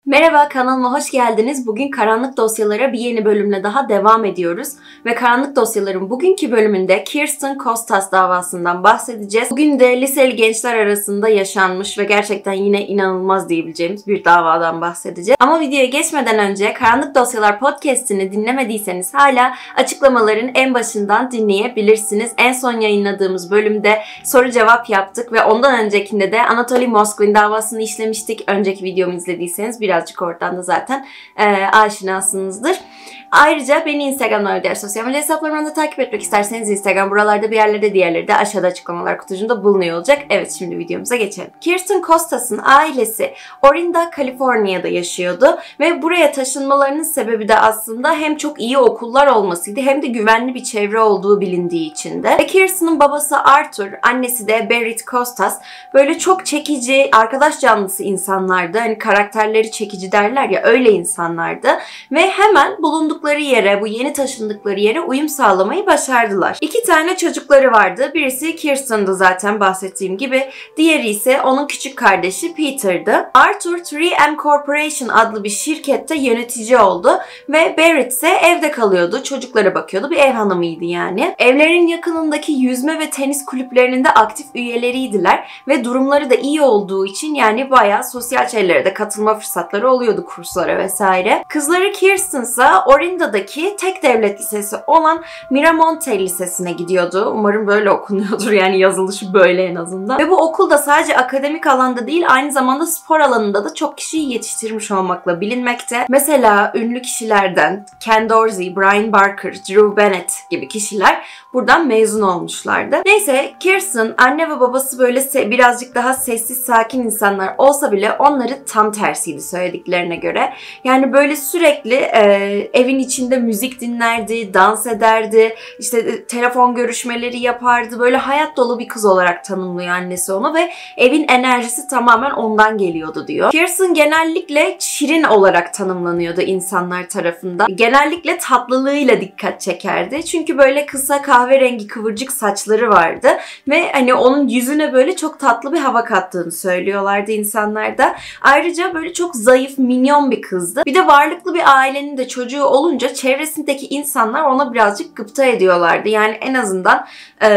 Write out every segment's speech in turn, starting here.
Merhaba, kanalıma hoş geldiniz. Bugün Karanlık Dosyalara bir yeni bölümle daha devam ediyoruz. Ve Karanlık Dosyaların bugünkü bölümünde Kirsten Costas davasından bahsedeceğiz. Bugün de liseli gençler arasında yaşanmış ve gerçekten yine inanılmaz diyebileceğimiz bir davadan bahsedeceğiz. Ama videoya geçmeden önce Karanlık Dosyalar podcast'ini dinlemediyseniz hala açıklamaların en başından dinleyebilirsiniz. En son yayınladığımız bölümde soru cevap yaptık ve ondan öncekinde de Anatoly Moskvin davasını işlemiştik. Önceki videomu izlediyseniz birazcık oradan da zaten aşinasınızdır. Ayrıca beni Instagram'dan ve diğer sosyal medya hesaplarımdan da takip etmek isterseniz Instagram buralarda bir yerlerde, diğerleri de aşağıda açıklamalar kutucuğunda bulunuyor olacak. Evet, şimdi videomuza geçelim. Kirsten Costas'ın ailesi Orinda, Kaliforniya'da yaşıyordu ve buraya taşınmalarının sebebi de aslında hem çok iyi okullar olmasıydı hem de güvenli bir çevre olduğu bilindiği için de. Ve Kirsten'ın babası Arthur, annesi de Berit Costas böyle çok çekici, arkadaş canlısı insanlardı. Hani karakterleri çekici derler ya, öyle insanlardı. Ve hemen bulundukları yere, bu yeni taşındıkları yere uyum sağlamayı başardılar. 2 tane çocukları vardı. Birisi Kirsten'dı zaten bahsettiğim gibi. Diğeri ise onun küçük kardeşi Peter'dı. Arthur 3M Corporation adlı bir şirkette yönetici oldu ve Berit ise evde kalıyordu. Çocuklara bakıyordu. Bir ev hanımıydı yani. Evlerin yakınındaki yüzme ve tenis kulüplerinin de aktif üyeleriydiler ve durumları da iyi olduğu için yani bayağı sosyal şeylere de katılma fırsatları oluyordu, kurslara vesaire. Kızları Kirsten ise Orinda'daki tek devlet lisesi olan Miramonte Lisesi'ne gidiyordu. Umarım böyle okunuyordur, yani yazılışı böyle en azından. Ve bu okulda sadece akademik alanda değil, aynı zamanda spor alanında da çok kişiyi yetiştirmiş olmakla bilinmekte. Mesela ünlü kişilerden Ken Dorsey, Brian Barker, Drew Bennett gibi kişiler buradan mezun olmuşlardı. Neyse, Kirsten anne ve babası böyle birazcık daha sessiz, sakin insanlar olsa bile onları tam tersiydi söylediklerine göre. Yani böyle sürekli evin içinde müzik dinlerdi, dans ederdi, işte telefon görüşmeleri yapardı. Böyle hayat dolu bir kız olarak tanımlıyor annesi onu ve evin enerjisi tamamen ondan geliyordu diyor. Kirsten genellikle şirin olarak tanımlanıyordu insanlar tarafından. Genellikle tatlılığıyla dikkat çekerdi. Çünkü böyle kısa kahverengi kıvırcık saçları vardı ve hani onun yüzüne böyle çok tatlı bir hava kattığını söylüyorlardı insanlar da. Ayrıca böyle çok zayıf, minyon bir kızdı. Bir de varlıklı bir ailenin de çocuğu olunca çevresindeki insanlar ona birazcık gıpta ediyorlardı. Yani en azından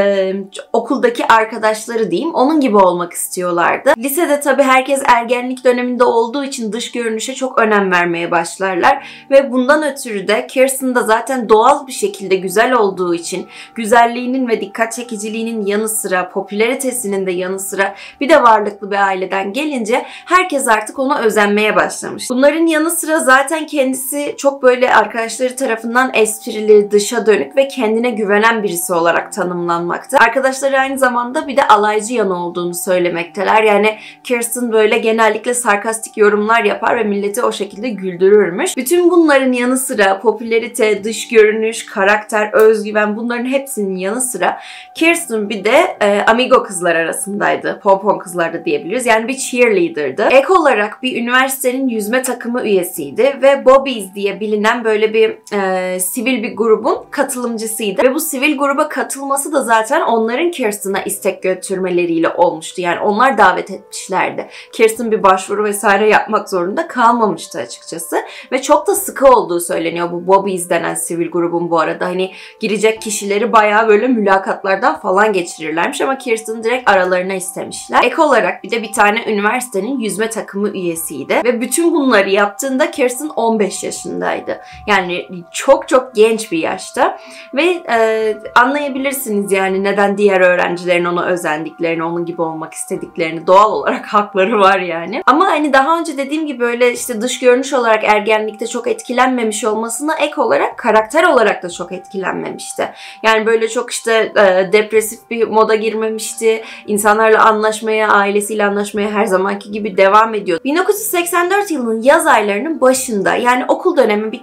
okuldaki arkadaşları diyeyim, onun gibi olmak istiyorlardı. Lisede tabii herkes ergenlik döneminde olduğu için dış görünüşe çok önem vermeye başlarlar ve bundan ötürü de Kirsten da zaten doğal bir şekilde güzel olduğu için güzelliğinin ve dikkat çekiciliğinin yanı sıra, popülaritesinin de yanı sıra bir de varlıklı bir aileden gelince herkes artık ona özenmeye başlamış. Bunların yanı sıra zaten kendisi çok böyle arkadaşları tarafından esprili, dışa dönük ve kendine güvenen birisi olarak tanımlanmakta. Arkadaşları aynı zamanda bir de alaycı yanı olduğunu söylemekteler. Yani Kirsten böyle genellikle sarkastik yorumlar yapar ve milleti o şekilde güldürürmüş. Bütün bunların yanı sıra popülarite, dış görünüş, karakter, özgüven, bunların hepsinin yanı sıra Kirsten bir de amigo kızlar arasındaydı. Pompon kızlar da diyebiliriz. Yani bir cheerleader'dı. Ek olarak bir üniversitenin yüzme takımı üyesiydi ve Bobbies diye bilinen böyle bir sivil bir grubun katılımcısıydı. Ve bu sivil gruba katılması da zaten onların Kirsten'a istek götürmeleriyle olmuştu. Yani onlar davet etmişlerdi. Kirsten bir başvuru vesaire yapmak zorunda kalmamıştı açıkçası. Ve çok da sıkı olduğu söyleniyor bu Bobbies denen sivil grubun bu arada. Hani girecek kişileri bayağı böyle mülakatlardan falan geçirirlermiş ama Kirsten direkt aralarına istemişler. Ek olarak bir de bir tane üniversitenin yüzme takımı üyesiydi. Ve bütün bunları yaptığında Kirsten 15 yaşındaydı. Yani çok çok genç bir yaşta ve anlayabilirsiniz yani neden diğer öğrencilerin ona özendiklerini, onun gibi olmak istediklerini. Doğal olarak hakları var yani. Ama hani daha önce dediğim gibi böyle işte dış görünüş olarak ergenlikte çok etkilenmemiş olmasına ek olarak karakter olarak da çok etkilenmemişti. Yani böyle çok işte depresif bir moda girmemişti. İnsanlarla anlaşmaya, ailesiyle anlaşmaya her zamanki gibi devam ediyordu. 1984 yılının yaz aylarının başında, yani okul dönemi bittikten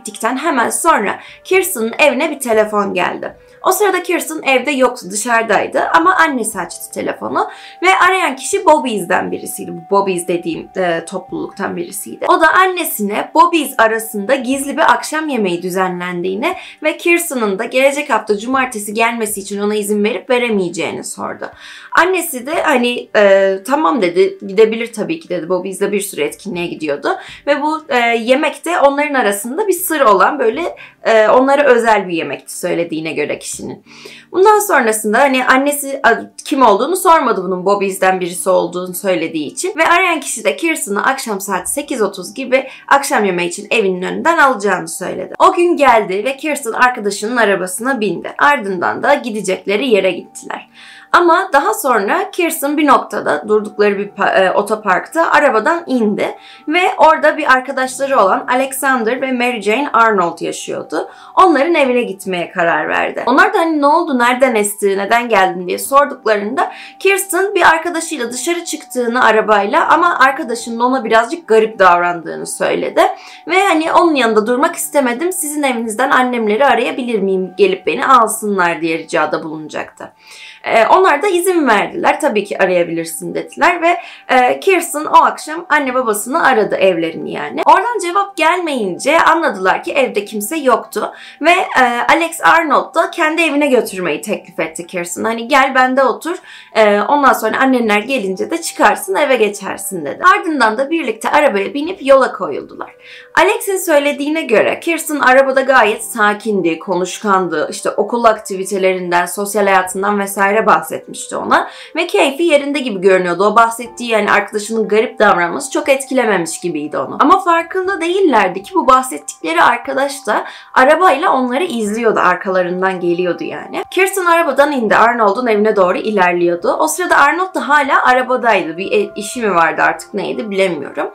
hemen sonra Kirsten'ın evine bir telefon geldi. O sırada Kirsten evde yoktu, dışarıdaydı ama annesi açtı telefonu ve arayan kişi Bobby's'den birisiydi. Bu Bobby's dediğim topluluktan birisiydi. O da annesine Bobby's arasında gizli bir akşam yemeği düzenlendiğini ve Kirsten'ın da gelecek hafta cumartesi gelmesi için ona izin verip veremeyeceğini sordu. Annesi de hani tamam dedi, gidebilir tabii ki dedi. Bobby's'de bir sürü etkinliğe gidiyordu ve bu yemek de onların arasında bir sır olan böyle onlara özel bir yemekti söylediğine göre kişinin. Bundan sonrasında hani annesi kim olduğunu sormadı, bunun Bobby's'den birisi olduğunu söylediği için ve arayan kişi de Kirsten'ı akşam saat 8:30 gibi akşam yemeği için evinin önünden alacağını söyledi. O gün geldi ve Kirsten arkadaşının arabasına bindi. Ardından da gidecekleri yere gittiler. Ama daha sonra Kirsten bir noktada durdukları bir otoparkta arabadan indi ve orada bir arkadaşları olan Alexander ve Mary Jane Arnold yaşıyordu. Onların evine gitmeye karar verdi. Onlar da hani ne oldu, nereden esti, neden geldin diye sorduklarında Kirsten bir arkadaşıyla dışarı çıktığını arabayla ama arkadaşının ona birazcık garip davrandığını söyledi. Ve hani onun yanında durmak istemedim, sizin evinizden annemleri arayabilir miyim, gelip beni alsınlar diye ricada bulunacaktı. Onlar da izin verdiler. Tabii ki arayabilirsin dediler ve Kirsten o akşam anne babasını aradı, evlerini yani. Oradan cevap gelmeyince anladılar ki evde kimse yoktu ve Alex Arnold da kendi evine götürmeyi teklif etti Kirsten. Hani gel bende otur, ondan sonra annenler gelince de çıkarsın eve geçersin dedi. Ardından da birlikte arabaya binip yola koyuldular. Alex'in söylediğine göre Kirsten arabada gayet sakindi, konuşkandı, işte okul aktivitelerinden, sosyal hayatından vesaire bahsetmişti ona ve keyfi yerinde gibi görünüyordu. O bahsettiği yani arkadaşının garip davranması çok etkilememiş gibiydi onu. Ama farkında değillerdi ki bu bahsettikleri arkadaş da arabayla onları izliyordu, arkalarından geliyordu yani. Kirsten arabadan indi, Arnold'un evine doğru ilerliyordu. O sırada Arnold da hala arabadaydı. Bir işi mi vardı artık neydi bilemiyorum.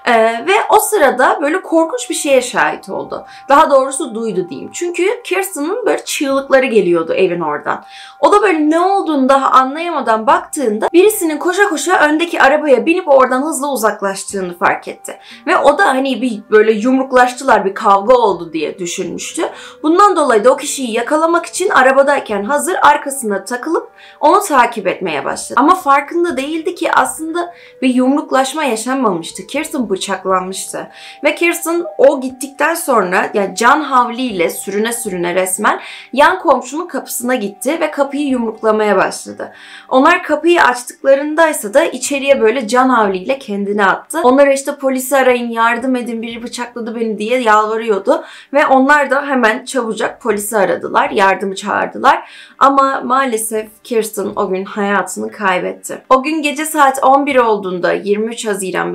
Ve o sırada böyle korkunç bir şeye şahit oldu. Daha doğrusu duydu diyeyim. Çünkü Kirsten'ın böyle çığlıkları geliyordu evin oradan. O da böyle ne olduğunu daha anlayamadan baktığında birisinin koşa koşa öndeki arabaya binip oradan hızla uzaklaştığını fark etti. Ve o da hani bir böyle yumruklaştılar, bir kavga oldu diye düşünmüştü. Bundan dolayı da o kişiyi yakalamak için arabadayken hazır arkasına takılıp onu takip etmeye başladı. Ama farkında değildi ki aslında bir yumruklaşma yaşanmamıştı. Kirsten bıçaklanmıştı. Ve Kirsten o gittikten sonra yani can havliyle sürüne sürüne resmen yan komşunun kapısına gitti ve kapıyı yumruklamaya başladı. Onlar kapıyı açtıklarındaysa da içeriye böyle can havliyle kendini attı. Onlara işte polisi arayın, yardım edin, biri bıçakladı beni diye yalvarıyordu. Ve onlar da hemen çabucak polisi aradılar, yardımı çağırdılar. Ama maalesef Kirsten o gün hayatını kaybetti. O gün gece saat 11 olduğunda 23 Haziran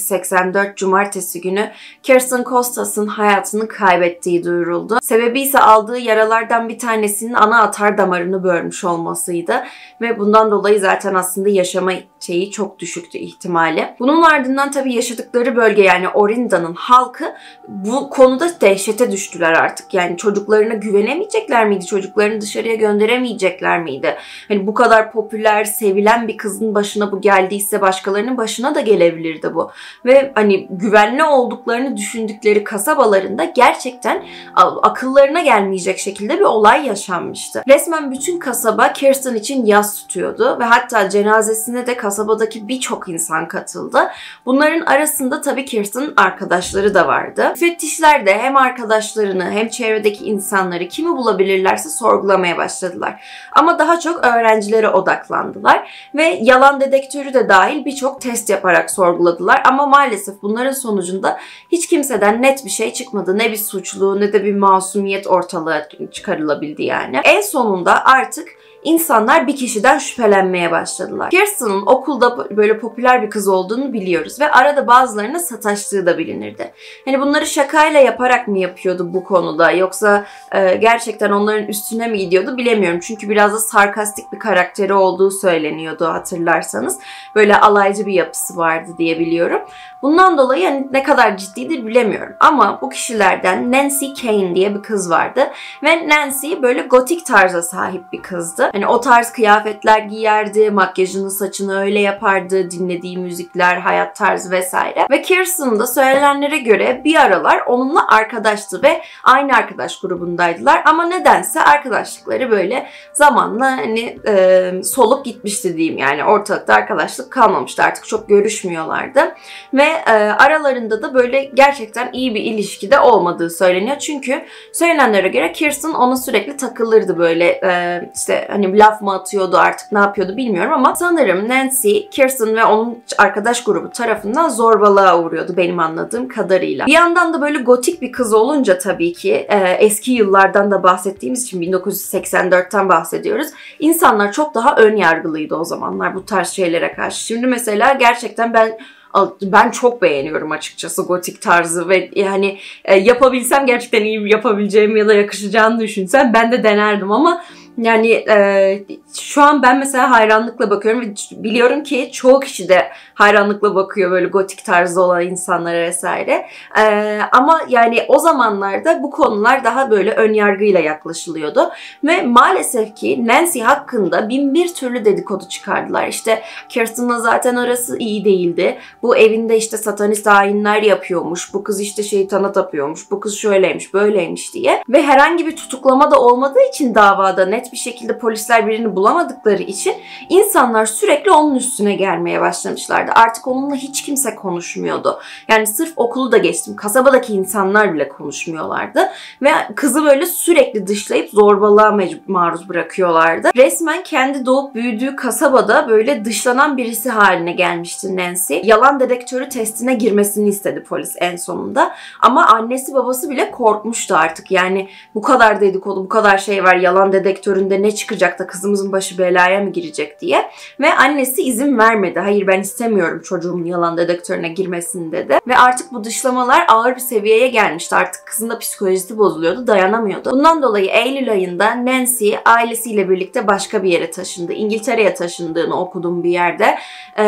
1984 Cumartesi günü Kirsten Costas'ın hayatını kaybettiği duyuruldu. Sebebi ise aldığı yaralardan bir tanesinin ana atar damarını bölmüş olmasıydı ve bundan dolayı zaten aslında yaşama şeyi çok düşüktü, ihtimali. Bunun ardından tabii yaşadıkları bölge yani Orinda'nın halkı bu konuda dehşete düştüler artık. Yani çocuklarına güvenemeyecekler miydi? Çocuklarını dışarıya gönderemeyecekler miydi? Hani bu kadar popüler, sevilen bir kızın başına bu geldiyse başkalarının başına da gelebilirdi bu. Ve hani güvenli olduklarını düşündükleri kasabalarında gerçekten akıllarına gelmeyecek şekilde bir olay yaşanmıştı. Resmen bütün kasaba Kirsten için yas tutuyordu ve hatta cenazesine de kasabadaki birçok insan katıldı. Bunların arasında tabii Kirsten'ın arkadaşları da vardı. Müfettişler de hem arkadaşlarını hem çevredeki insanları kimi bulabilirlerse sorgulamaya başladılar. Ama daha çok öğrencilere odaklandılar ve yalan dedektörü de dahil birçok test yaparak sorguladılar. Ama maalesef bunların sonucunda hiç kimseden net bir şey çıkmadı. Ne bir suçlu ne de bir masumiyet ortalığa çıkarılabildi yani. En sonunda artık İnsanlar bir kişiden şüphelenmeye başladılar. Kirsten'ın okulda böyle popüler bir kız olduğunu biliyoruz ve arada bazılarına sataştığı da bilinirdi. Hani bunları şakayla yaparak mı yapıyordu bu konuda yoksa gerçekten onların üstüne mi gidiyordu bilemiyorum. Çünkü biraz da sarkastik bir karakteri olduğu söyleniyordu hatırlarsanız. Böyle alaycı bir yapısı vardı diye biliyorum. Bundan dolayı yani ne kadar ciddidir bilemiyorum. Ama bu kişilerden Nancy Kane diye bir kız vardı ve Nancy böyle gotik tarza sahip bir kızdı. Hani o tarz kıyafetler giyerdi, makyajını, saçını öyle yapardı, dinlediği müzikler, hayat tarzı vesaire. Ve Kirsten da söylenenlere göre bir aralar onunla arkadaştı ve aynı arkadaş grubundaydılar. Ama nedense arkadaşlıkları böyle zamanla hani solup gitmişti diyeyim. Yani ortalıkta arkadaşlık kalmamıştı. Artık çok görüşmüyorlardı. Ve aralarında da böyle gerçekten iyi bir ilişkide olmadığı söyleniyor. Çünkü söylenenlere göre Kirsten ona sürekli takılırdı böyle işte hani laf mı atıyordu artık ne yapıyordu bilmiyorum ama sanırım Nancy, Kirsten ve onun arkadaş grubu tarafından zorbalığa uğruyordu benim anladığım kadarıyla. Bir yandan da böyle gotik bir kız olunca tabii ki eski yıllardan da bahsettiğimiz için 1984'ten bahsediyoruz. İnsanlar çok daha ön yargılıydı o zamanlar bu tarz şeylere karşı. Şimdi mesela gerçekten ben çok beğeniyorum açıkçası gotik tarzı ve yani yapabilsem gerçekten iyi yapabileceğimi ya da yakışacağını düşünsem ben de denerdim ama yani şu an ben mesela hayranlıkla bakıyorum ve biliyorum ki çoğu kişi de hayranlıkla bakıyor böyle gotik tarzı olan insanlara vesaire. Ama yani o zamanlarda bu konular daha böyle önyargıyla yaklaşılıyordu. Ve maalesef ki Nancy hakkında bin bir türlü dedikodu çıkardılar. İşte Kirsten'la zaten arası iyi değildi. Bu evinde işte satanist ayinler yapıyormuş. Bu kız işte şeytana tapıyormuş. Bu kız şöyleymiş böyleymiş diye. Ve herhangi bir tutuklama da olmadığı için davada net bir şekilde polisler birini bulamadıkları için insanlar sürekli onun üstüne gelmeye başlamışlardı. Artık onunla hiç kimse konuşmuyordu. Yani sırf okulu da geçtim. Kasabadaki insanlar bile konuşmuyorlardı. Ve kızı böyle sürekli dışlayıp zorbalığa maruz bırakıyorlardı. Resmen kendi doğup büyüdüğü kasabada böyle dışlanan birisi haline gelmişti Nancy. Yalan dedektörü testine girmesini istedi polis en sonunda. Ama annesi babası bile korkmuştu artık. Yani bu kadar dedikodu, bu kadar şey var. Yalan dedektöründe ne çıkacak da kızımızın başı belaya mı girecek diye. Ve annesi izin vermedi. Hayır ben istemiyorum çocuğumun yalan dedektörüne girmesini dedi. Ve artık bu dışlamalar ağır bir seviyeye gelmişti. Artık kızın da psikolojisi bozuluyordu, dayanamıyordu. Bundan dolayı Eylül ayında Nancy ailesiyle birlikte başka bir yere taşındı. İngiltere'ye taşındığını okudum bir yerde.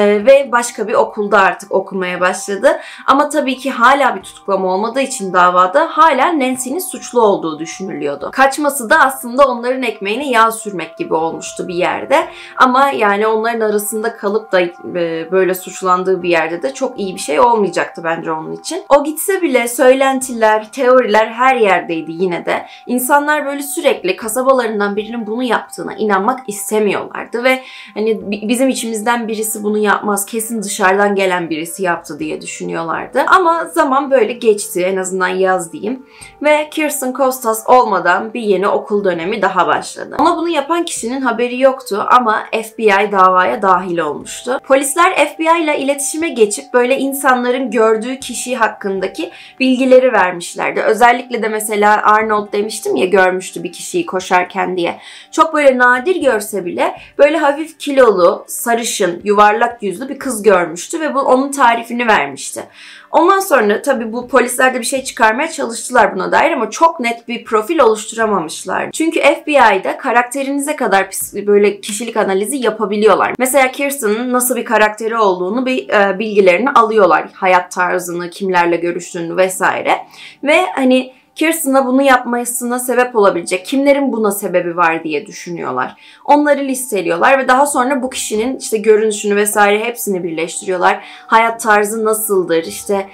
Ve başka bir okulda artık okumaya başladı. Ama tabii ki hala bir tutuklama olmadığı için davada hala Nancy'nin suçlu olduğu düşünülüyordu. Kaçması da aslında onların ekmeğine yağ sürmek gibi olmuştu bir yerde. Ama yani onların arasında kalıp da böyle suçlandığı bir yerde de çok iyi bir şey olmayacaktı bence onun için. O gitse bile söylentiler, teoriler her yerdeydi yine de. İnsanlar böyle sürekli kasabalarından birinin bunu yaptığına inanmak istemiyorlardı ve hani bizim içimizden birisi bunu yapmaz, kesin dışarıdan gelen birisi yaptı diye düşünüyorlardı. Ama zaman böyle geçti, en azından yaz diyeyim. Ve Kirsten Costas olmadan bir yeni okul dönemi daha başladı. Ama bunu yapan kişinin haberi yoktu ama FBI davaya dahil olmuştu. Polisler FBI ile iletişime geçip böyle insanların gördüğü kişi hakkındaki bilgileri vermişlerdi. Özellikle de mesela Arnold demiştim ya, görmüştü bir kişiyi koşarken diye. Çok böyle nadir görse bile böyle hafif kilolu, sarışın, yuvarlak yüzlü bir kız görmüştü ve bu onun tarifini vermişti. Ondan sonra tabii bu polisler de bir şey çıkarmaya çalıştılar buna dair ama çok net bir profil oluşturamamışlar. Çünkü FBI'da karakterinize kadar böyle kişilik analizi yapabiliyorlar. Mesela Kirsten'ın nasıl bir karakteri olduğunu bilgilerini alıyorlar. Hayat tarzını, kimlerle görüştüğünü vesaire. Ve hani Kirsten'a bunu yapmasına sebep olabilecek kimlerin buna sebebi var diye düşünüyorlar. Onları listeliyorlar ve daha sonra bu kişinin işte görünüşünü vesaire hepsini birleştiriyorlar. Hayat tarzı nasıldır, işte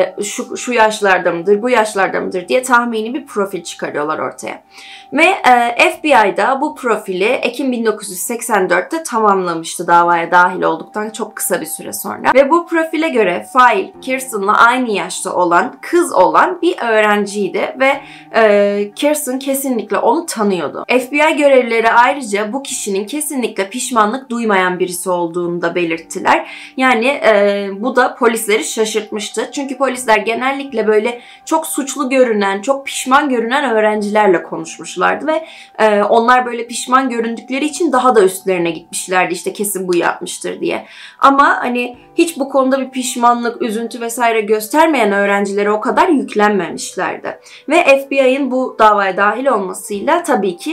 şu yaşlarda mıdır, bu yaşlarda mıdır diye tahmini bir profil çıkarıyorlar ortaya. Ve FBI'da bu profili Ekim 1984'te tamamlamıştı davaya dahil olduktan çok kısa bir süre sonra. Ve bu profile göre fail Kirsten'la aynı yaşta olan, kız olan bir öğrenciydi ve Kirsten kesinlikle onu tanıyordu. FBI görevlileri ayrıca bu kişinin kesinlikle pişmanlık duymayan birisi olduğunu da belirttiler. Yani bu da polisleri şaşırtmıştı. Çünkü polisler genellikle böyle çok suçlu görünen, çok pişman görünen öğrencilerle konuşmuşlardı ve onlar böyle pişman göründükleri için daha da üstlerine gitmişlerdi. İşte kesin bu yapmıştır diye. Ama hani hiç bu konuda bir pişmanlık, üzüntü vesaire göstermeyen öğrencilere o kadar yüklenmemişlerdi. Ve FBI'ın bu davaya dahil olmasıyla tabii ki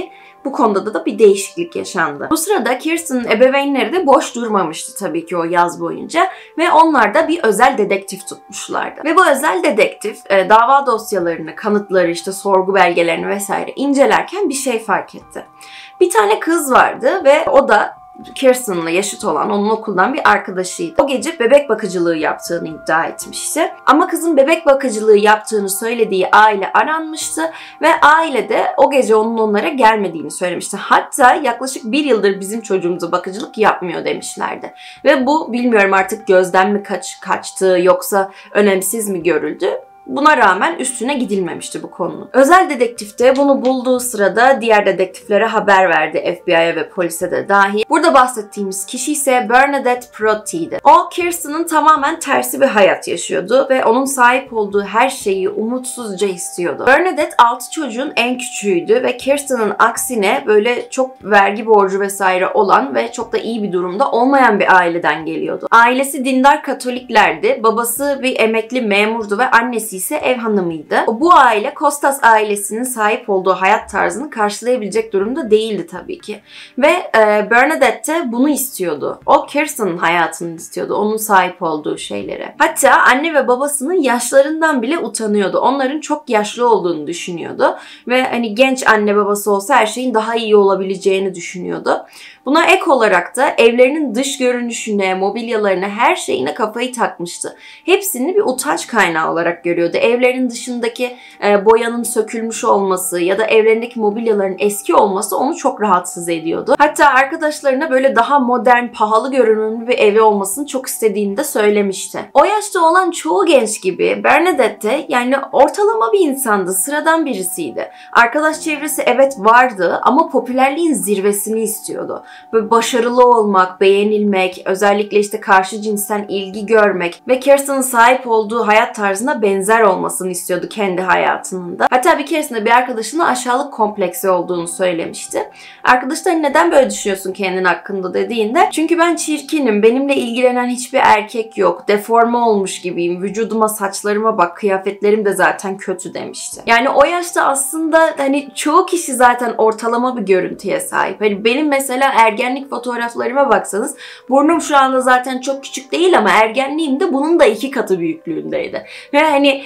Bu konuda da bir değişiklik yaşandı. Bu sırada Kirsten'ın ebeveynleri de boş durmamıştı tabii ki o yaz boyunca ve onlar da bir özel dedektif tutmuşlardı. Ve bu özel dedektif dava dosyalarını, kanıtları, işte sorgu belgelerini vesaire incelerken bir şey fark etti. Bir tane kız vardı ve o da Kirsten'la yaşıt olan onun okuldan bir arkadaşıydı. O gece bebek bakıcılığı yaptığını iddia etmişti. Ama kızın bebek bakıcılığı yaptığını söylediği aile aranmıştı ve aile de o gece onun onlara gelmediğini söylemişti. Hatta yaklaşık 1 yıldır bizim çocuğumuza bakıcılık yapmıyor demişlerdi. Ve bu bilmiyorum artık gözden mi kaçtı yoksa önemsiz mi görüldü? Buna rağmen üstüne gidilmemişti bu konunun. Özel dedektif de bunu bulduğu sırada diğer dedektiflere haber verdi, FBI'ye ve polise de dahil. Burada bahsettiğimiz kişi ise Bernadette Protti'ydi. O, Kirsten'ın tamamen tersi bir hayat yaşıyordu ve onun sahip olduğu her şeyi umutsuzca istiyordu. Bernadette 6 çocuğun en küçüğüydü ve Kirsten'ın aksine böyle çok vergi borcu vesaire olan ve çok da iyi bir durumda olmayan bir aileden geliyordu. Ailesi dindar Katoliklerdi. Babası bir emekli memurdu ve annesi ise ev hanımıydı. Bu aile Kostas ailesinin sahip olduğu hayat tarzını karşılayabilecek durumda değildi tabii ki. Ve Bernadette de bunu istiyordu. O Kirsten'ın hayatını istiyordu. Onun sahip olduğu şeylere. Hatta anne ve babasının yaşlarından bile utanıyordu. Onların çok yaşlı olduğunu düşünüyordu. Ve hani genç anne babası olsa her şeyin daha iyi olabileceğini düşünüyordu. Buna ek olarak da evlerinin dış görünüşüne, mobilyalarına, her şeyine kafayı takmıştı. Hepsini bir utanç kaynağı olarak görüyordu. Evlerin dışındaki boyanın sökülmüş olması ya da evlerindeki mobilyaların eski olması onu çok rahatsız ediyordu. Hatta arkadaşlarına böyle daha modern, pahalı görünümlü bir evi olmasını çok istediğini de söylemişti. O yaşta olan çoğu genç gibi Bernadette de yani ortalama bir insandı, sıradan birisiydi. Arkadaş çevresi evet vardı ama popülerliğin zirvesini istiyordu. Böyle başarılı olmak, beğenilmek, özellikle işte karşı cinsten ilgi görmek ve Kirsten'ın sahip olduğu hayat tarzına benzer olmasını istiyordu kendi hayatının da. Hatta bir keresinde bir arkadaşına aşağılık kompleksi olduğunu söylemişti. Arkadaş da neden böyle düşünüyorsun kendin hakkında dediğinde çünkü ben çirkinim, benimle ilgilenen hiçbir erkek yok, deforme olmuş gibiyim, vücuduma, saçlarıma bak, kıyafetlerim de zaten kötü demişti. Yani o yaşta aslında hani çoğu kişi zaten ortalama bir görüntüye sahip. Hani benim mesela ergenlik fotoğraflarıma baksanız burnum şu anda zaten çok küçük değil ama ergenliğimde bunun da 2 katı büyüklüğündeydi. Ve hani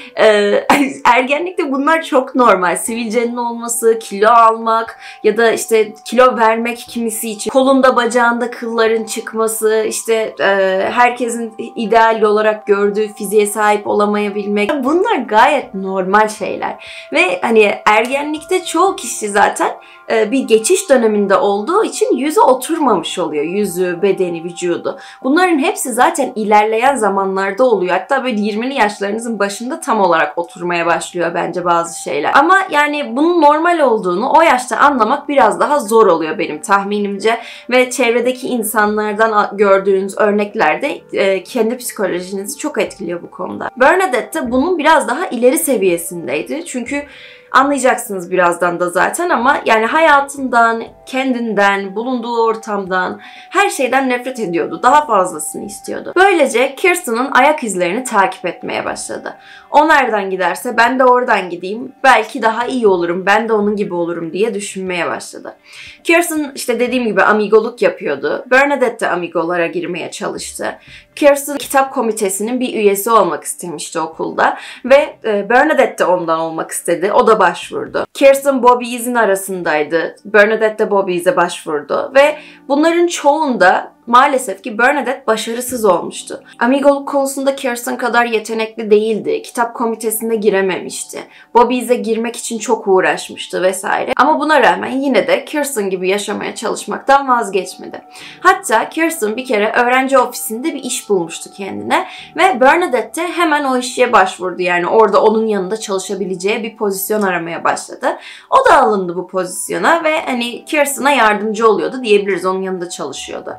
ergenlikte bunlar çok normal. Sivilcenin olması, kilo almak ya da işte kilo vermek kimisi için. Kolunda bacağında kılların çıkması, işte herkesin ideal olarak gördüğü fiziğe sahip olamayabilmek. Bunlar gayet normal şeyler. Ve hani ergenlikte çoğu kişi zaten bir geçiş döneminde olduğu için yüzü oturmamış oluyor. Yüzü, bedeni, vücudu. Bunların hepsi zaten ilerleyen zamanlarda oluyor. Hatta böyle 20'li yaşlarınızın başında tam olarak oturmaya başlıyor bence bazı şeyler. Ama yani bunun normal olduğunu o yaşta anlamak biraz daha zor oluyor benim tahminimce. Ve çevredeki insanlardan gördüğünüz örnekler de kendi psikolojinizi çok etkiliyor bu konuda. Bernadette de bunun biraz daha ileri seviyesindeydi. Çünkü anlayacaksınız birazdan da zaten ama yani hayatından, kendinden, bulunduğu ortamdan, her şeyden nefret ediyordu. Daha fazlasını istiyordu. Böylece Kirsten'ın ayak izlerini takip etmeye başladı. O nereden giderse ben de oradan gideyim. Belki daha iyi olurum, ben de onun gibi olurum diye düşünmeye başladı. Kirsten işte dediğim gibi amigoluk yapıyordu. Bernadette de amigolara girmeye çalıştı. Kirsten kitap komitesinin bir üyesi olmak istemişti okulda ve Bernadette de ondan olmak istedi. O da başvurdu. Kirsten Bobby Ease'in arasındaydı. Bernadette de Bobby Ease'e başvurdu ve bunların çoğunda maalesef ki Bernadette başarısız olmuştu. Amigoluk konusunda Kirsten kadar yetenekli değildi. Kitap komitesine girememişti. Bobby Ease'e girmek için çok uğraşmıştı vesaire. Ama buna rağmen yine de Kirsten gibi yaşamaya çalışmaktan vazgeçmedi. Hatta Kirsten bir kere öğrenci ofisinde bir iş bulmuştu kendine ve Bernadette hemen o işe başvurdu. Yani orada onun yanında çalışabileceği bir pozisyon aramaya başladı. O da alındı bu pozisyona ve hani Kirsten'a yardımcı oluyordu diyebiliriz. Onun yanında çalışıyordu. Ve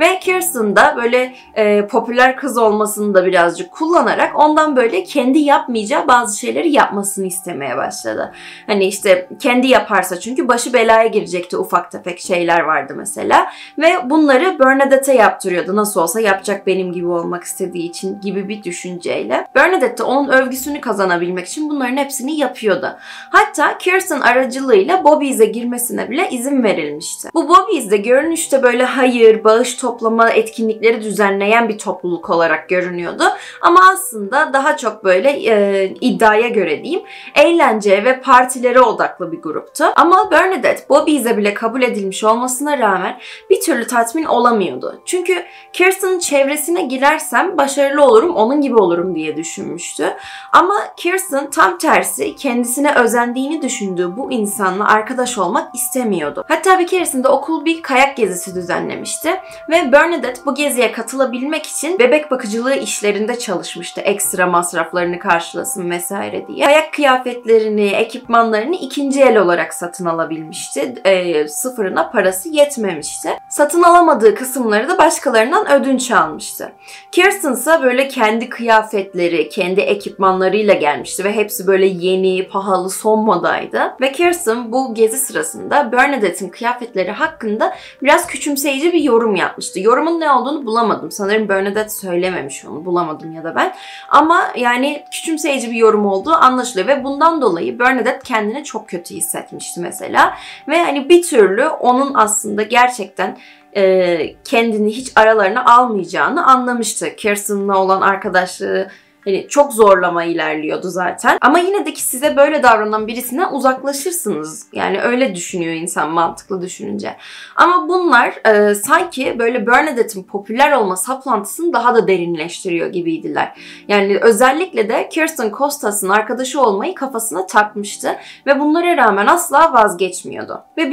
Ve Kirsten da böyle popüler kız olmasını da birazcık kullanarak ondan böyle kendi yapmayacağı bazı şeyleri yapmasını istemeye başladı. Hani işte kendi yaparsa çünkü başı belaya girecekti, ufak tefek şeyler vardı mesela. Ve bunları Bernadette'e yaptırıyordu. Nasıl olsa yapacak benim gibi olmak istediği için gibi bir düşünceyle. Bernadette de onun övgüsünü kazanabilmek için bunların hepsini yapıyordu. Hatta Kirsten aracılığıyla Bobby's'e girmesine bile izin verilmişti. Bu Bobby's'de görünüşte böyle hayır, bağış toplama etkinlikleri düzenleyen bir topluluk olarak görünüyordu. Ama aslında daha çok böyle iddiaya göre diyeyim, eğlence ve partilere odaklı bir gruptu. Ama Bernadette Bobby's'e bile kabul edilmiş olmasına rağmen bir türlü tatmin olamıyordu. Çünkü Kirsten'ın çevresine girersem başarılı olurum, onun gibi olurum diye düşünmüştü. Ama Kirsten tam tersi, kendisine özendiğini düşündüğü bu insanla arkadaş olmak istemiyordu. Hatta bir keresinde okul bir kayak gezisi düzenlemişti ve Bernadette bu geziye katılabilmek için bebek bakıcılığı işlerinde çalışmıştı. Ekstra masraflarını karşılasın vesaire diye. Kayak kıyafetlerini, ekipmanlarını ikinci el olarak satın alabilmişti. Sıfırına parası yetmemişti. Satın alamadığı kısımları da başkalarından ödünç almıştı. Kirsten ise böyle kendi kıyafetleri, kendi ekipmanlarıyla gelmişti ve hepsi böyle yeni, pahalı, son modaydı. Ve Kirsten bu gezi sırasında Bernadette'in kıyafetleri hakkında biraz küçümseyici bir yorum yapmıştı. Yorumun ne olduğunu bulamadım. Sanırım Bernadette söylememiş onu. Bulamadım ya da ben. Ama yani küçümseyici bir yorum olduğu anlaşılıyor ve bundan dolayı Bernadette kendini çok kötü hissetmişti mesela. Ve hani bir türlü onun aslında gerçekten kendini hiç aralarına almayacağını anlamıştı. Kirsten'la olan arkadaşlığı hani çok zorlama ilerliyordu zaten. Ama yine de ki size böyle davranan birisinden uzaklaşırsınız. Yani öyle düşünüyor insan mantıklı düşününce. Ama bunlar sanki böyle Bernadette'in popüler olma saplantısını daha da derinleştiriyor gibiydiler. Yani özellikle de Kirsten Costas'ın arkadaşı olmayı kafasına takmıştı. Ve bunlara rağmen asla vazgeçmiyordu. Ve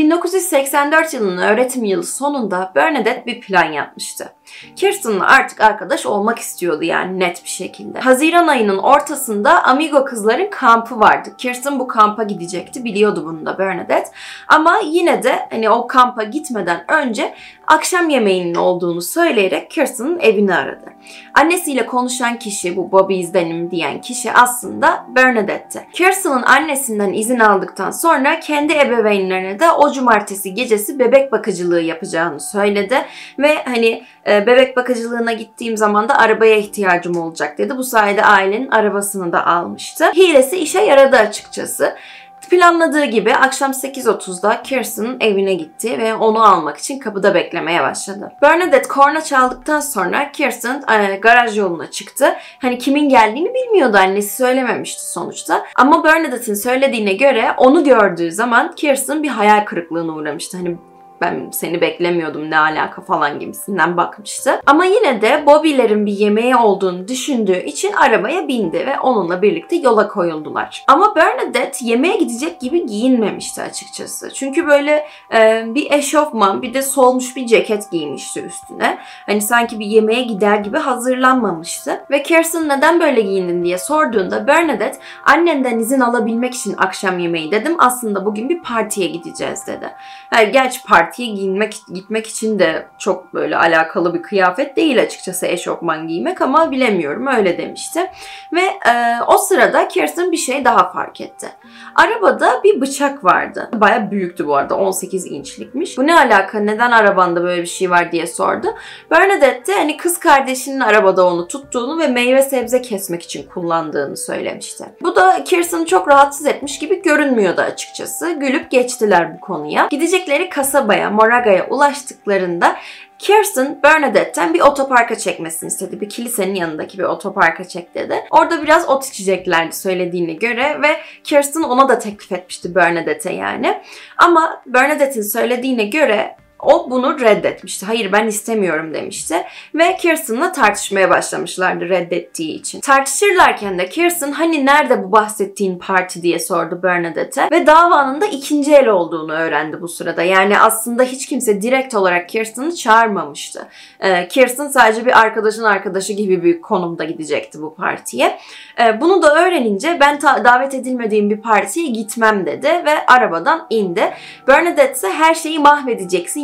1984 yılının öğretim yılı sonunda Bernadette bir plan yapmıştı. Kirsten'la artık arkadaş olmak istiyordu yani net bir şekilde. Haziran ayının ortasında Amigo kızların kampı vardı. Kirsten bu kampa gidecekti. Biliyordu bunu da Bernadette. Ama yine de hani o kampa gitmeden önce akşam yemeğinin olduğunu söyleyerek Kirsten'ın evini aradı. Annesiyle konuşan kişi, bu Bobby's'denim diyen kişi aslında Bernadette'ti. Kirsten'ın annesinden izin aldıktan sonra kendi ebeveynlerine de o cumartesi gecesi bebek bakıcılığı yapacağını söyledi. Ve hani bebek bakıcılığına gittiğim zaman da arabaya ihtiyacım olacak dedi. Bu sayede ailenin arabasını da almıştı. Hilesi işe yaradı açıkçası. Planladığı gibi akşam 8.30'da Kirsten'ın evine gitti ve onu almak için kapıda beklemeye başladı. Bernadette korna çaldıktan sonra Kirsten garaj yoluna çıktı. Hani kimin geldiğini bilmiyordu, annesi söylememişti sonuçta. Ama Bernadette'in söylediğine göre onu gördüğü zaman Kirsten bir hayal kırıklığına uğramıştı. Hani ben seni beklemiyordum, ne alaka falan gibisinden bakmıştı. Ama yine de Bobby'lerin bir yemeği olduğunu düşündüğü için arabaya bindi ve onunla birlikte yola koyuldular. Ama Bernadette yemeğe gidecek gibi giyinmemişti açıkçası. Çünkü böyle bir eşofman, bir de solmuş bir ceket giymişti üstüne. Hani sanki bir yemeğe gider gibi hazırlanmamıştı. Ve Kirsten neden böyle giyindin diye sorduğunda Bernadette annenden izin alabilmek için akşam yemeği dedim. Aslında bugün bir partiye gideceğiz dedi. Yani gerçi partiye gitmek için de çok böyle alakalı bir kıyafet değil açıkçası eşofman giymek, ama bilemiyorum, öyle demişti. Ve o sırada Kirsten bir şey daha fark etti. Arabada bir bıçak vardı. Bayağı büyüktü bu arada, 18 inçlikmiş. Bu ne alaka, neden arabanda böyle bir şey var diye sordu. Bernadette de hani kız kardeşinin arabada onu tuttuğunu ve meyve sebze kesmek için kullandığını söylemişti. Bu da Kirsten'ı çok rahatsız etmiş gibi görünmüyordu açıkçası. Gülüp geçtiler bu konuya. Gidecekleri kasabaya, Moraga'ya ulaştıklarında Kirsten Bernadette'ten bir otoparka çekmesini istedi. Bir kilisenin yanındaki bir otoparka çek dedi. Orada biraz ot içeceklerdi söylediğine göre ve Kirsten ona da teklif etmişti, Bernadette'e yani. Ama Bernadette'in söylediğine göre o bunu reddetmişti. Hayır, ben istemiyorum demişti. Ve Kirsten'la tartışmaya başlamışlardı reddettiği için. Tartışırlarken de Kirsten hani nerede bu bahsettiğin parti diye sordu Bernadette'e. Ve davanın da ikinci el olduğunu öğrendi bu sırada. Yani aslında hiç kimse direkt olarak Kirsten'ı çağırmamıştı. Kirsten sadece bir arkadaşın arkadaşı gibi bir konumda gidecekti bu partiye. Bunu da öğrenince ben davet edilmediğim bir partiye gitmem dedi ve arabadan indi. Bernadette ise her şeyi mahvedeceksin,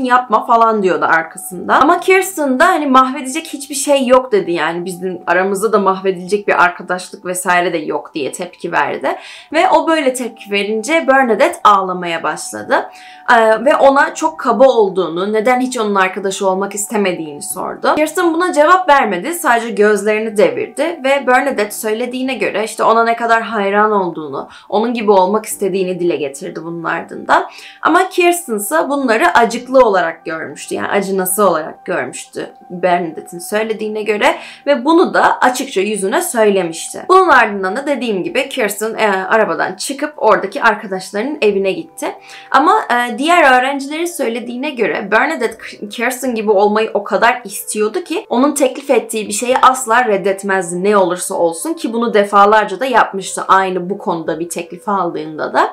yapma falan diyordu arkasında. Ama Kirsten da hani mahvedecek hiçbir şey yok dedi, yani bizim aramızda da mahvedilecek bir arkadaşlık vesaire de yok diye tepki verdi. Ve o böyle tepki verince Bernadette ağlamaya başladı. Ve ona çok kaba olduğunu, neden hiç onun arkadaşı olmak istemediğini sordu. Kirsten buna cevap vermedi, sadece gözlerini devirdi ve Bernadette söylediğine göre işte ona ne kadar hayran olduğunu, onun gibi olmak istediğini dile getirdi bunun ardından. Ama Kirsten ise bunları acıklı olarak görmüştü, yani acınası olarak görmüştü Bernadette'in söylediğine göre ve bunu da açıkça yüzüne söylemişti. Bunun ardından da dediğim gibi Kirsten arabadan çıkıp oradaki arkadaşlarının evine gitti. Ama diğer öğrencilerin söylediğine göre Bernadette Kirsten gibi olmayı o kadar istiyordu ki onun teklif ettiği bir şeyi asla reddetmezdi ne olursa olsun, ki bunu defalarca da yapmıştı aynı bu konuda bir teklif aldığında da.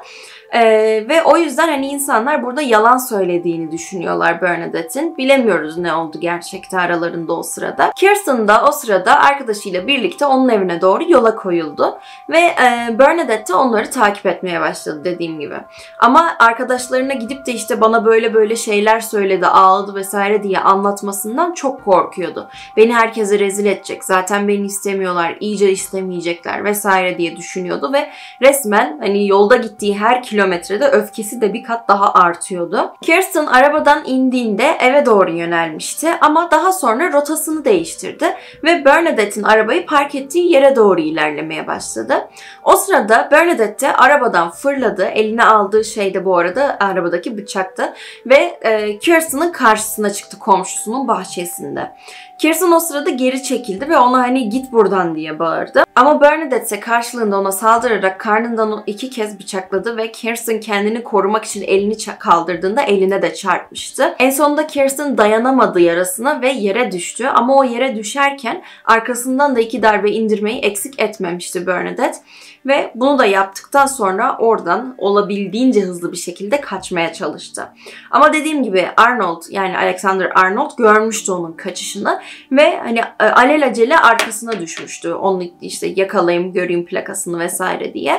Ve o yüzden hani insanlar burada yalan söylediğini düşünüyorlar Bernadette'in. Bilemiyoruz ne oldu gerçekten aralarında o sırada. Kirsten da o sırada arkadaşıyla birlikte onun evine doğru yola koyuldu. Ve Bernadette de onları takip etmeye başladı dediğim gibi. Ama arkadaşlarına gidip de işte bana böyle böyle şeyler söyledi, ağladı vesaire diye anlatmasından çok korkuyordu. Beni herkese rezil edecek, zaten beni istemiyorlar, iyice istemeyecekler vesaire diye düşünüyordu ve resmen hani yolda gittiği her kilometrede öfkesi de bir kat daha artıyordu. Kirsten arabadan indiğinde eve doğru yönelmişti ama daha sonra rotasını değiştirdi ve Bernadette'in arabayı park ettiği yere doğru ilerlemeye başladı. O sırada Bernadette arabadan fırladı. Eline aldığı şey de bu arada arabadaki bıçaktı ve Kirsten'ın karşısına çıktı komşusunun bahçesinde. Kirsten o sırada geri çekildi ve ona hani git buradan diye bağırdı. Ama Bernadette karşılığında ona saldırarak karnından 2 kez bıçakladı ve Kirsten kendini korumak için elini kaldırdığında eline de çarpmıştı. En sonunda Kirsten dayanamadı yarasına ve yere düştü ama o yere düşerken arkasından da 2 darbe indirmeyi eksik etmemişti Bernadette. Ve bunu da yaptıktan sonra oradan olabildiğince hızlı bir şekilde kaçmaya çalıştı. Ama dediğim gibi Arnold, yani Alexander Arnold görmüştü onun kaçışını ve hani alelacele arkasına düşmüştü. Onu işte yakalayayım, göreyim plakasını vesaire diye.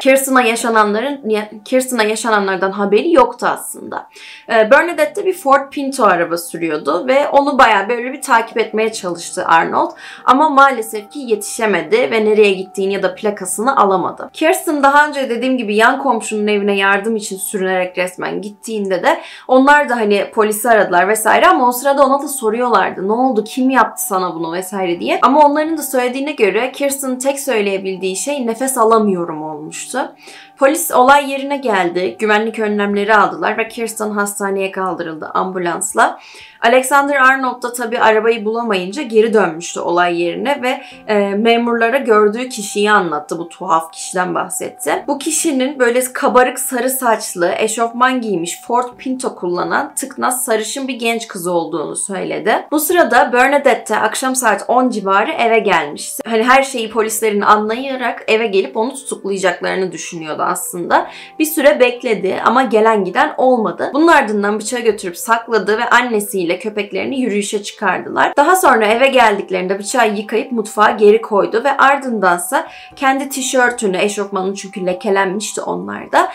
Kirsten'a yaşananlardan haberi yoktu aslında. Bernadette de bir Ford Pinto araba sürüyordu ve onu bayağı böyle bir takip etmeye çalıştı Arnold. Ama maalesef ki yetişemedi ve nereye gittiğini ya da plakasını alamadı. Kirsten daha önce dediğim gibi yan komşunun evine yardım için sürünerek resmen gittiğinde de onlar da hani polisi aradılar vesaire ama o sırada ona da soruyorlardı. Ne oldu? Kim yaptı sana bunu vesaire diye. Ama onların da söylediğine göre Kirsten'ın tek söyleyebildiği şey nefes alamıyorum olmuştu. Polis olay yerine geldi. Güvenlik önlemleri aldılar ve Kirsten hastaneye kaldırıldı ambulansla. Alexander Arnold da tabii arabayı bulamayınca geri dönmüştü olay yerine ve memurlara gördüğü kişiyi anlattı. Bu tuhaf kişiden bahsetti. Bu kişinin böyle kabarık sarı saçlı, eşofman giymiş, Ford Pinto kullanan tıknaz sarışın bir genç kız olduğunu söyledi. Bu sırada Bernadette de akşam saat 10 civarı eve gelmişti. Hani her şeyi polislerin anlayarak eve gelip onu tutuklayacaklarını düşünüyordu aslında. Bir süre bekledi ama gelen giden olmadı. Bunun ardından bıçağı götürüp sakladı ve annesiyle köpeklerini yürüyüşe çıkardılar. Daha sonra eve geldiklerinde bıçağı yıkayıp mutfağa geri koydu ve ardındansa kendi tişörtünü, eşofmanı çünkü lekelenmişti onlarda,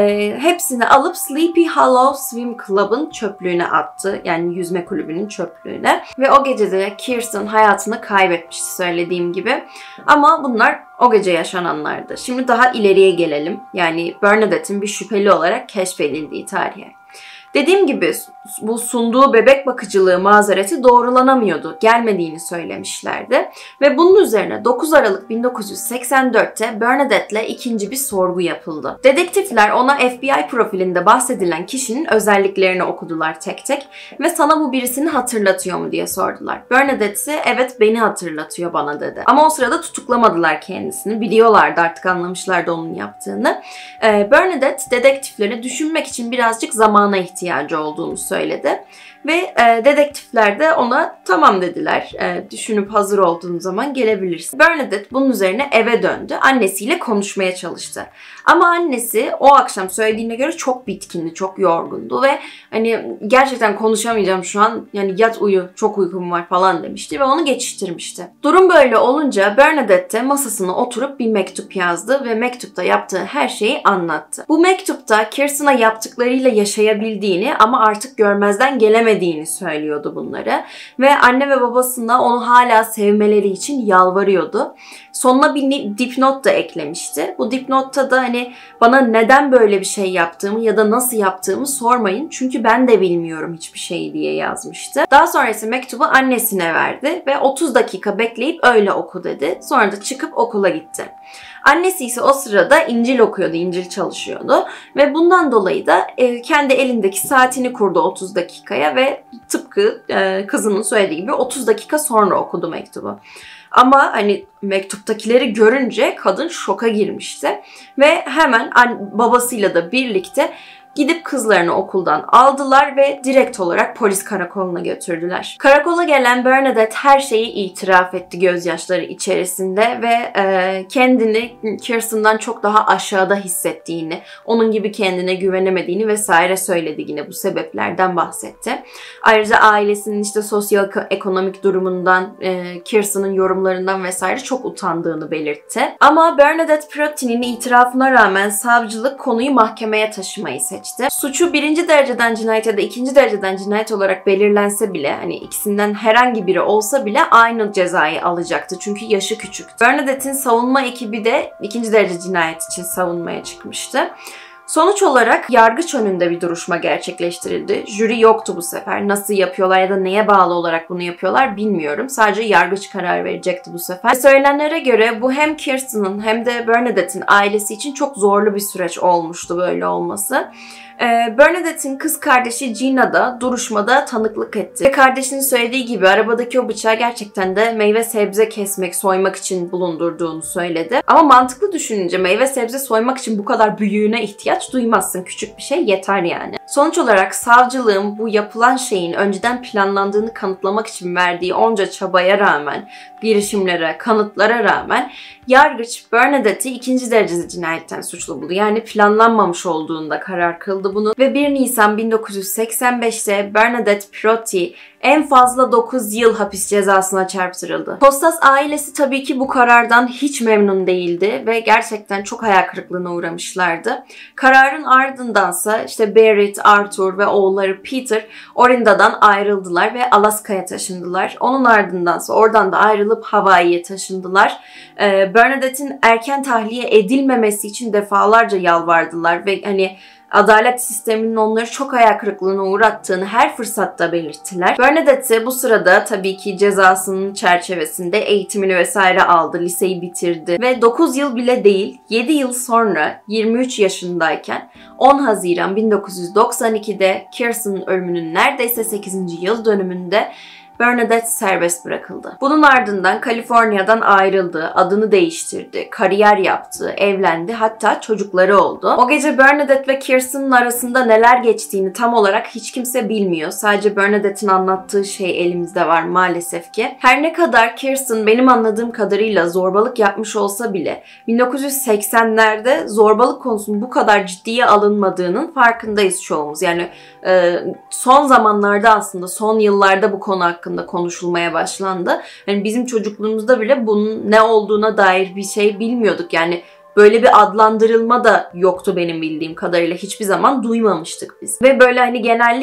hepsini alıp Sleepy Hollow Swim Club'ın çöplüğüne attı. Yani yüzme kulübünün çöplüğüne. Ve o gece de Kirsten hayatını kaybetmişti söylediğim gibi. Ama bunlar o gece yaşananlardı. Şimdi daha ileriye gelelim. Yani Bernadette'in bir şüpheli olarak keşfedildiği tarihe. Dediğim gibi bu sunduğu bebek bakıcılığı mazereti doğrulanamıyordu. Gelmediğini söylemişlerdi. Ve bunun üzerine 9 Aralık 1984'te Bernadette'le ikinci bir sorgu yapıldı. Dedektifler ona FBI profilinde bahsedilen kişinin özelliklerini okudular tek tek ve sana bu birisini hatırlatıyor mu diye sordular. Bernadette ise evet beni hatırlatıyor bana dedi. Ama o sırada tutuklamadılar kendisini. Biliyorlardı, artık anlamışlardı onun yaptığını. Bernadette dedektiflere düşünmek için birazcık zamana ihtiyacı olduğunu söyledi. Ve dedektifler de ona tamam dediler. Düşünüp hazır olduğun zaman gelebilirsin. Bernadette bunun üzerine eve döndü. Annesiyle konuşmaya çalıştı. Ama annesi o akşam söylediğine göre çok bitkindi, çok yorgundu ve hani gerçekten konuşamayacağım şu an, yani yat uyu, çok uykum var falan demişti ve onu geçiştirmişti. Durum böyle olunca Bernadette masasına oturup bir mektup yazdı ve mektupta yaptığı her şeyi anlattı. Bu mektupta Kirsten'a yaptıklarıyla yaşayabildiği bildiğini ama artık görmezden gelemediğini söylüyordu bunları. Ve anne ve babasına onu hala sevmeleri için yalvarıyordu. Sonuna bir dipnot da eklemişti. Bu dipnotta da hani bana neden böyle bir şey yaptığımı ya da nasıl yaptığımı sormayın. Çünkü ben de bilmiyorum hiçbir şey diye yazmıştı. Daha sonra ise mektubu annesine verdi ve 30 dakika bekleyip öyle oku dedi. Sonra da çıkıp okula gitti. Annesi ise o sırada İncil okuyordu, İncil çalışıyordu ve bundan dolayı da kendi elindeki saatini kurdu 30 dakikaya ve tıpkı kızının söylediği gibi 30 dakika sonra okudu mektubu. Ama hani mektuptakileri görünce kadın şoka girmişti ve hemen babasıyla da birlikte gidip kızlarını okuldan aldılar ve direkt olarak polis karakoluna götürdüler. Karakola gelen Bernadette her şeyi itiraf etti gözyaşları içerisinde ve kendini Kirsten'dan çok daha aşağıda hissettiğini, onun gibi kendine güvenemediğini vesaire söyledi, yine bu sebeplerden bahsetti. Ayrıca ailesinin işte sosyoekonomik durumundan, Kirsten'ın yorumlarından vesaire çok utandığını belirtti. Ama Bernadette Pirotti'nin itirafına rağmen savcılık konuyu mahkemeye taşımayı seçti. Suçu birinci dereceden cinayet ya da ikinci dereceden cinayet olarak belirlense bile, hani ikisinden herhangi biri olsa bile aynı cezayı alacaktı. Çünkü yaşı küçüktü. Bernadette'in savunma ekibi de ikinci derece cinayet için savunmaya çıkmıştı. Sonuç olarak yargıç önünde bir duruşma gerçekleştirildi. Jüri yoktu bu sefer. Nasıl yapıyorlar ya da neye bağlı olarak bunu yapıyorlar bilmiyorum. Sadece yargıç karar verecekti bu sefer. Söylenenlere göre bu hem Kirsten'ın hem de Bernadette'in ailesi için çok zorlu bir süreç olmuştu böyle olması. Bernadette'in kız kardeşi Gina da duruşmada tanıklık etti. Ve kardeşinin söylediği gibi arabadaki o bıçağı gerçekten de meyve sebze kesmek, soymak için bulundurduğunu söyledi. Ama mantıklı düşününce meyve sebze soymak için bu kadar büyüğüne ihtiyaç duymazsın. Küçük bir şey yeter yani. Sonuç olarak savcılığın bu yapılan şeyin önceden planlandığını kanıtlamak için verdiği onca çabaya rağmen, girişimlere, kanıtlara rağmen yargıç Bernadette'i ikinci derecede cinayetten suçlu buldu. Yani planlanmamış olduğunda karar kıldı bunu. Ve 1 Nisan 1985'te Bernadette Pirotti en fazla 9 yıl hapis cezasına çarptırıldı. Kostas ailesi tabii ki bu karardan hiç memnun değildi ve gerçekten çok hayal kırıklığına uğramışlardı. Kararın ardındansa işte Berit, Arthur ve oğulları Peter Orinda'dan ayrıldılar ve Alaska'ya taşındılar. Onun ardındansa oradan da ayrılıp Hawaii'ye taşındılar. Bernadette'in erken tahliye edilmemesi için defalarca yalvardılar ve hani adalet sisteminin onları çok hayal kırıklığına uğrattığını her fırsatta belirttiler. Bernadette bu sırada tabii ki cezasının çerçevesinde eğitimini vesaire aldı, liseyi bitirdi ve 9 yıl bile değil 7 yıl sonra 23 yaşındayken 10 Haziran 1992'de Kirsten'ın ölümünün neredeyse 8. yıl dönümünde Bernadette serbest bırakıldı. Bunun ardından Kaliforniya'dan ayrıldı, adını değiştirdi, kariyer yaptı, evlendi, hatta çocukları oldu. O gece Bernadette ve Kirsten'ın arasında neler geçtiğini tam olarak hiç kimse bilmiyor. Sadece Bernadette'in anlattığı şey elimizde var maalesef ki. Her ne kadar Kirsten benim anladığım kadarıyla zorbalık yapmış olsa bile 1980'lerde zorbalık konusunun bu kadar ciddiye alınmadığının farkındayız çoğumuz. Yani son zamanlarda aslında son yıllarda bu konu hakkında konuşulmaya başlandı. Yani bizim çocukluğumuzda bile bunun ne olduğuna dair bir şey bilmiyorduk. Yani böyle bir adlandırılma da yoktu benim bildiğim kadarıyla. Hiçbir zaman duymamıştık biz. Ve böyle hani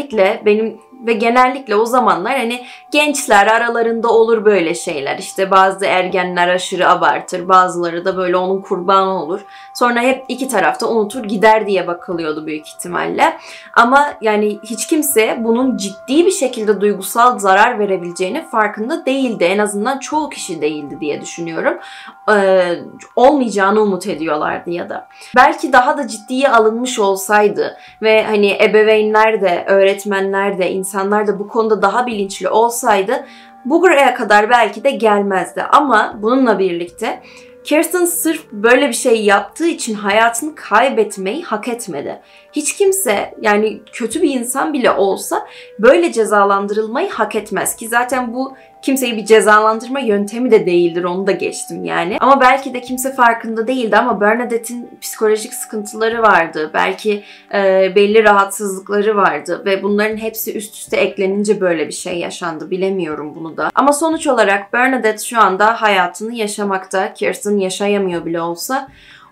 genellikle o zamanlar hani gençler aralarında olur böyle şeyler. İşte bazı ergenler aşırı abartır, bazıları da böyle onun kurbanı olur. Sonra hep iki tarafta unutur gider diye bakılıyordu büyük ihtimalle. Ama yani hiç kimse bunun ciddi bir şekilde duygusal zarar verebileceğini farkında değildi. En azından çoğu kişi değildi diye düşünüyorum. Olmayacağını umut ediyorlardı ya da. Belki daha da ciddiye alınmış olsaydı ve hani ebeveynler de, öğretmenler de, insanlar da bu konuda daha bilinçli olsaydı buraya kadar belki de gelmezdi. Ama bununla birlikte Kirsten sırf böyle bir şey yaptığı için hayatını kaybetmeyi hak etmedi. Hiç kimse, yani kötü bir insan bile olsa böyle cezalandırılmayı hak etmez ki zaten bu kimseyi bir cezalandırma yöntemi de değildir, onu da geçtim yani. Ama belki de kimse farkında değildi ama Bernadette'in psikolojik sıkıntıları vardı. Belki belli rahatsızlıkları vardı ve bunların hepsi üst üste eklenince böyle bir şey yaşandı. Bilemiyorum bunu da. Ama sonuç olarak Bernadette şu anda hayatını yaşamakta. Kirsten yaşayamıyor bile olsa.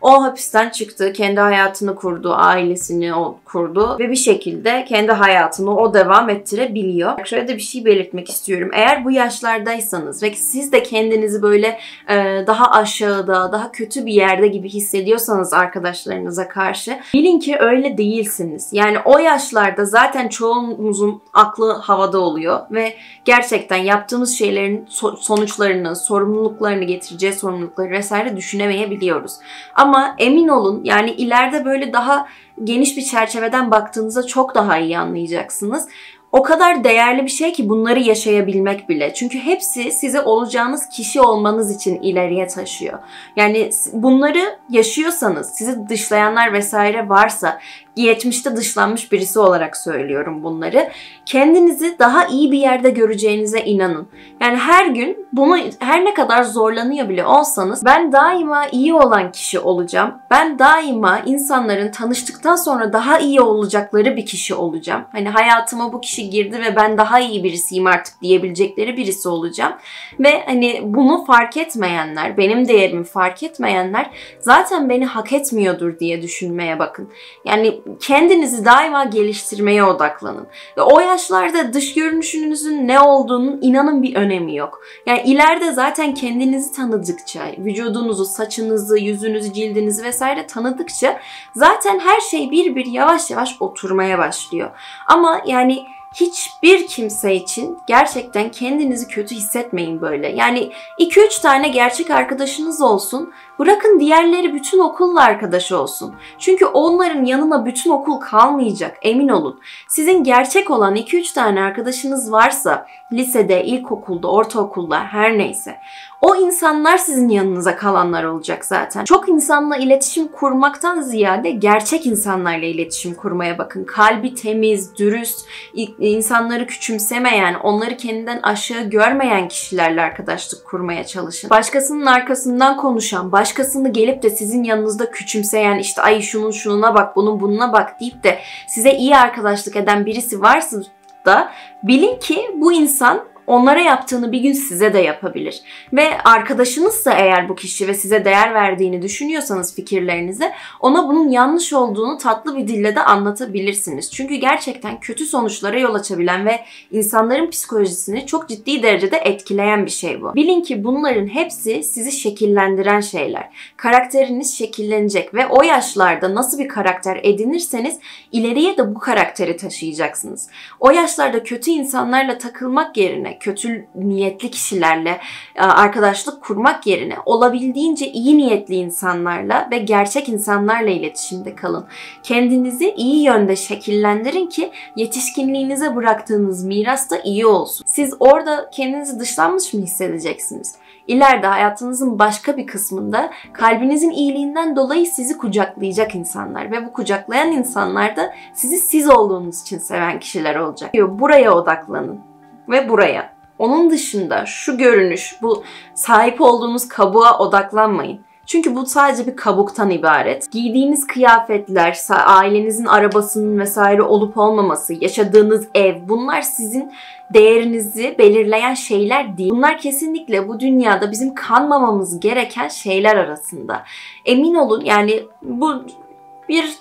O hapisten çıktı, kendi hayatını kurdu, ailesini kurdu ve bir şekilde kendi hayatını o devam ettirebiliyor. Şöyle de bir şey belirtmek istiyorum. Eğer bu yaşlardaysanız ve siz de kendinizi böyle daha aşağıda, daha kötü bir yerde gibi hissediyorsanız arkadaşlarınıza karşı, bilin ki öyle değilsiniz. Yani o yaşlarda zaten çoğumuzun aklı havada oluyor ve gerçekten yaptığımız şeylerin sonuçlarını, sorumluluklarını, getireceği sorumlulukları vesaire düşünemeyebiliyoruz. Ama emin olun, yani ileride böyle daha geniş bir çerçeveden baktığınızda çok daha iyi anlayacaksınız. O kadar değerli bir şey ki bunları yaşayabilmek bile. Çünkü hepsi size olacağınız kişi olmanız için ileriye taşıyor. Yani bunları yaşıyorsanız, sizi dışlayanlar vesaire varsa, geçmişte dışlanmış birisi olarak söylüyorum bunları, kendinizi daha iyi bir yerde göreceğinize inanın. Yani her gün bunu, her ne kadar zorlanıyor bile olsanız, ben daima iyi olan kişi olacağım. Ben daima insanların tanıştıktan sonra daha iyi olacakları bir kişi olacağım. Hani hayatıma bu kişi girdi ve ben daha iyi birisiyim artık diyebilecekleri birisi olacağım. Ve hani bunu fark etmeyenler, benim değerimi fark etmeyenler zaten beni hak etmiyordur diye düşünmeye bakın. Yani kendinizi daima geliştirmeye odaklanın. Ve o yaşlarda dış görünüşünüzün ne olduğunun inanın bir önemi yok. Yani ileride zaten kendinizi tanıdıkça, vücudunuzu, saçınızı, yüzünüzü, cildinizi vesaire tanıdıkça zaten her şey bir yavaş yavaş oturmaya başlıyor. Ama yani hiçbir kimse için gerçekten kendinizi kötü hissetmeyin böyle. Yani 2-3 tane gerçek arkadaşınız olsun. Bırakın diğerleri bütün okulla arkadaş olsun. Çünkü onların yanına bütün okul kalmayacak, emin olun. Sizin gerçek olan 2-3 tane arkadaşınız varsa, lisede, ilkokulda, ortaokulda, her neyse, o insanlar sizin yanınıza kalanlar olacak zaten. Çok insanla iletişim kurmaktan ziyade gerçek insanlarla iletişim kurmaya bakın. Kalbi temiz, dürüst, insanları küçümsemeyen, onları kendinden aşağı görmeyen kişilerle arkadaşlık kurmaya çalışın. Başkasının arkasından konuşan, başkasını gelip de sizin yanınızda küçümseyen, işte ay şunun şununa bak, bunun bununa bak deyip de size iyi arkadaşlık eden birisi varsa da bilin ki bu insan onlara yaptığını bir gün size de yapabilir. Ve arkadaşınızsa eğer bu kişi ve size değer verdiğini düşünüyorsanız fikirlerinize, ona bunun yanlış olduğunu tatlı bir dille de anlatabilirsiniz. Çünkü gerçekten kötü sonuçlara yol açabilen ve insanların psikolojisini çok ciddi derecede etkileyen bir şey bu. Bilin ki bunların hepsi sizi şekillendiren şeyler. Karakteriniz şekillenecek ve o yaşlarda nasıl bir karakter edinirseniz ileriye de bu karakteri taşıyacaksınız. O yaşlarda kötü insanlarla takılmak yerine, kötü niyetli kişilerle arkadaşlık kurmak yerine olabildiğince iyi niyetli insanlarla ve gerçek insanlarla iletişimde kalın. Kendinizi iyi yönde şekillendirin ki yetişkinliğinize bıraktığınız miras da iyi olsun. Siz orada kendinizi dışlanmış mı hissedeceksiniz? İleride hayatınızın başka bir kısmında kalbinizin iyiliğinden dolayı sizi kucaklayacak insanlar ve bu kucaklayan insanlar da sizi siz olduğunuz için seven kişiler olacak. Buraya odaklanın. Ve buraya. Onun dışında şu görünüş, bu sahip olduğunuz kabuğa odaklanmayın. Çünkü bu sadece bir kabuktan ibaret. Giydiğiniz kıyafetler, ailenizin arabasının vesaire olup olmaması, yaşadığınız ev, bunlar sizin değerinizi belirleyen şeyler değil. Bunlar kesinlikle bu dünyada bizim kanmamamız gereken şeyler arasında. Emin olun, yani bu bir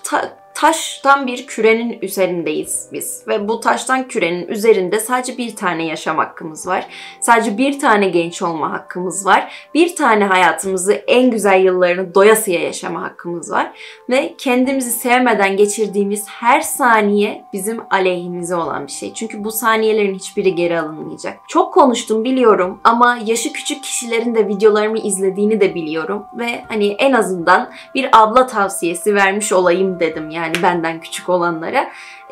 taştan bir kürenin üzerindeyiz biz. Ve bu taştan kürenin üzerinde sadece bir tane yaşam hakkımız var. Sadece bir tane genç olma hakkımız var. Bir tane hayatımızı, en güzel yıllarını doyasıya yaşama hakkımız var. Ve kendimizi sevmeden geçirdiğimiz her saniye bizim aleyhimize olan bir şey. Çünkü bu saniyelerin hiçbiri geri alınmayacak. Çok konuştum biliyorum ama yaşı küçük kişilerin de videolarımı izlediğini de biliyorum. Ve hani en azından bir abla tavsiyesi vermiş olayım dedim. Yani benden küçük olanlara.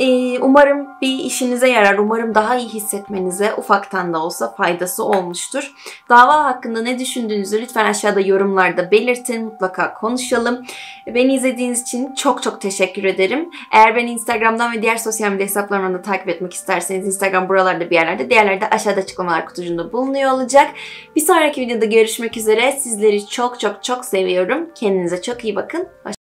Umarım bir işinize yarar. Umarım daha iyi hissetmenize ufaktan da olsa faydası olmuştur. Dava hakkında ne düşündüğünüzü lütfen aşağıda yorumlarda belirtin. Mutlaka konuşalım. Beni izlediğiniz için çok çok teşekkür ederim. Eğer beni Instagram'dan ve diğer sosyal medya hesaplarımdan da takip etmek isterseniz Instagram buralarda bir yerlerde, diğerleri de aşağıda açıklamalar kutucuğunda bulunuyor olacak. Bir sonraki videoda görüşmek üzere. Sizleri çok çok çok seviyorum. Kendinize çok iyi bakın.